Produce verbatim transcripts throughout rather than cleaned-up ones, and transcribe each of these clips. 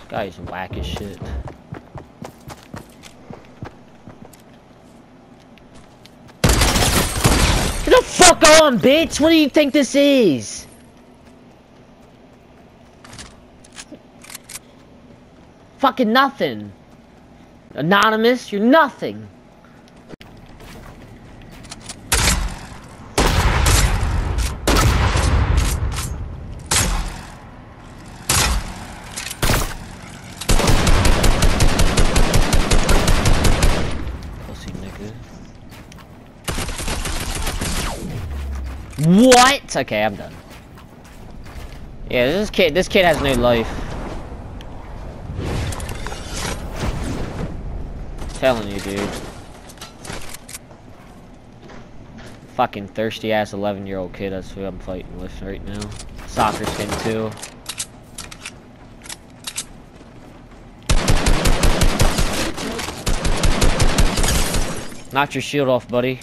Guy's whack as shit. Get the fuck on, bitch! What do you think this is? Fucking nothing. Anonymous, you're nothing. Pussy nigga. What? Okay, I'm done. Yeah, this kid, this kid has no life. Telling you, dude. Fucking thirsty ass eleven year old kid, that's who I'm fighting with right now. Soccer skin too. Knock your shield off, buddy.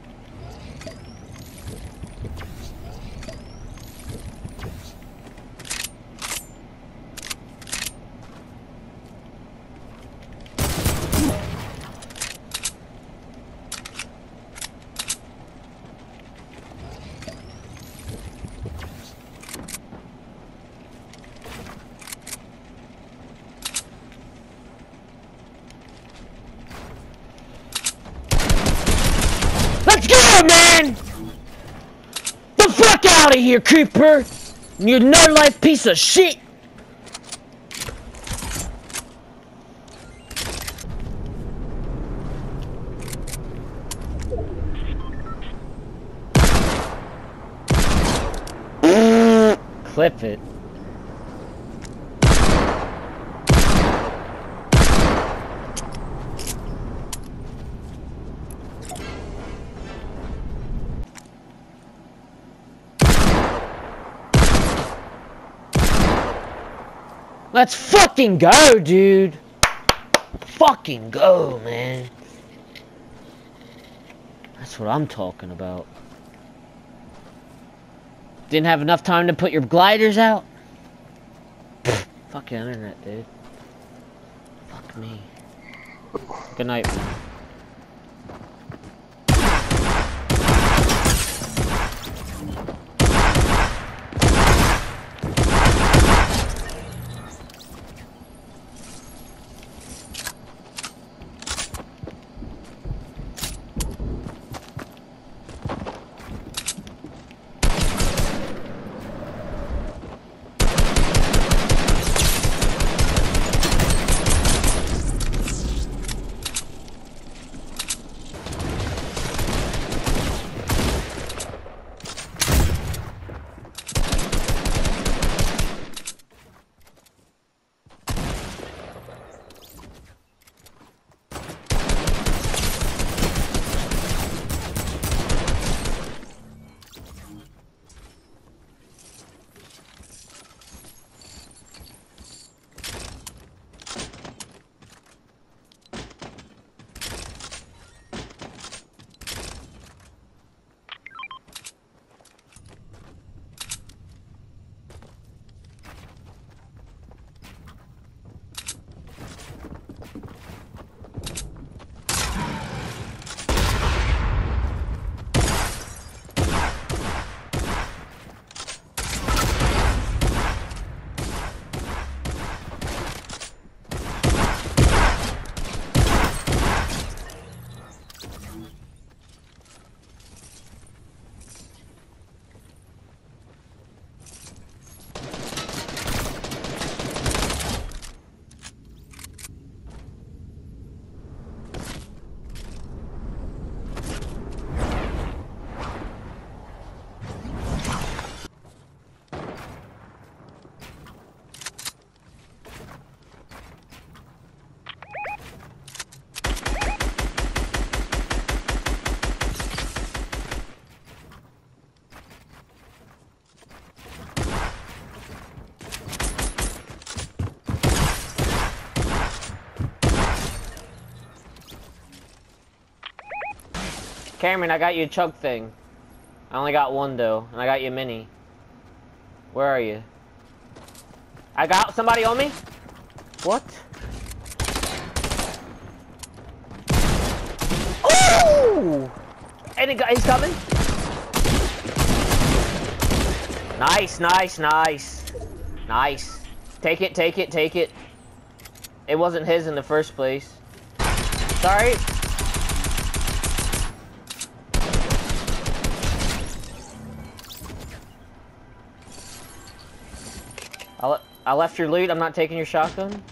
Let's go, man! The fuck out of here, creeper! You no-life piece of shit! Clip it. Let's fucking go, dude! Fucking go, man. That's what I'm talking about. Didn't have enough time to put your gliders out? Fucking internet, dude. Fuck me. Good night, man. Cameron, I got you a chug thing. I only got one though, and I got you a mini. Where are you? I got somebody on me? What? Oh! And it got, he's coming. Nice, nice, nice. Nice. Take it, take it, take it. It wasn't his in the first place. Sorry. I, le I left your loot. I'm not taking your shotgun.